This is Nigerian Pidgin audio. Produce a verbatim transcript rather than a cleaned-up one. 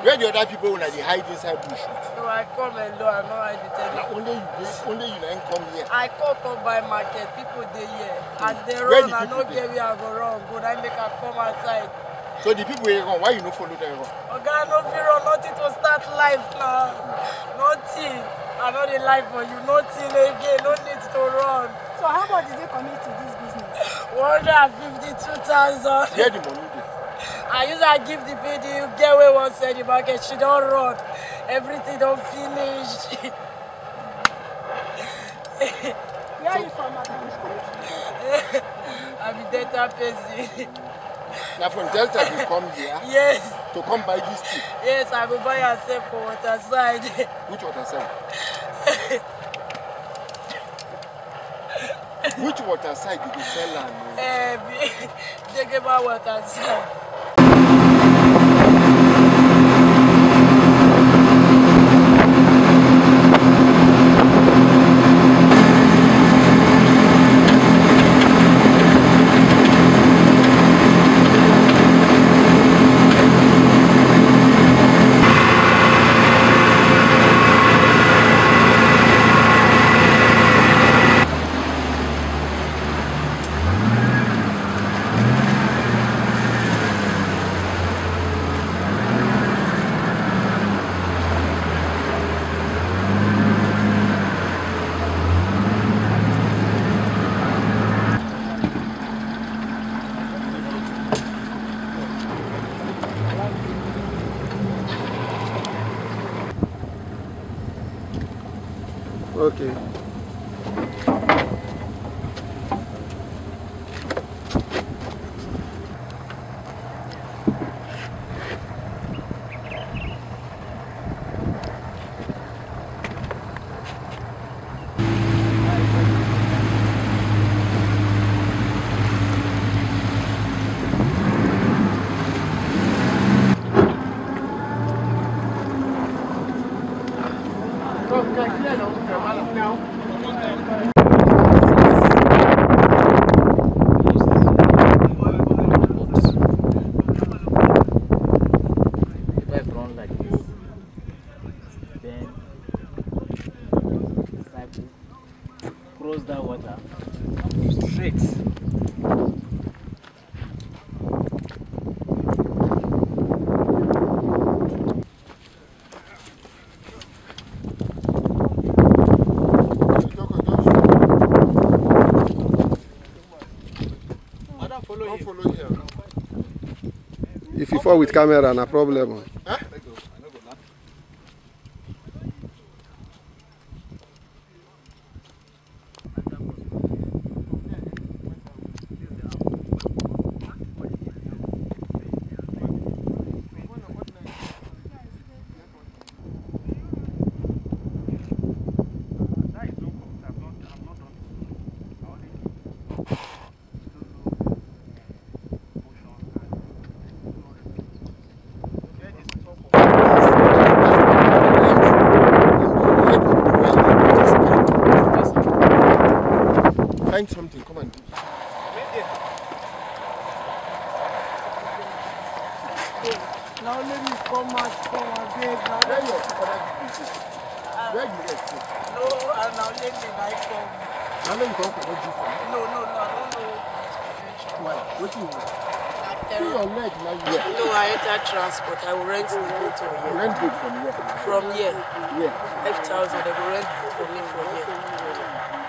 Where the other people when they hide inside bush? No, I come alone. I know I detect. Now only you, only you don't come here. I come come by market. People they here. As they run, I no get where I go wrong. Good, I make a come outside. So the people here run. Why you no follow them run? Okay, no fear of nothing to start life now. Nothing. I know the life for you. Nothing again. No need to run. So how much did they commit to this business? One hundred fifty-two thousand. Where the money dey? I use I give the P D. You get away once in the market. She don't run. Everything don't finish. Where are you from, madam? I'm in Delta Pesi. Now from Delta you come here? Yes. To come buy this tea? Yes, I go buy and sell for water side. Which water side? Which water side did you sell and? Eh, take about water side. Okay. If you fall with camera, no problem. Huh? Find something, come and do it. Now let me come out from my bed. Where you Where you rest? No, and now let me like come. Now let me come for what you No, no, no, I don't know. Why? What do you want? See your leg now. Yeah. No, I enter transport. I will rent the boat from here. Rent boat from here? From here. Yeah. five thousand. They will rent it for me from here.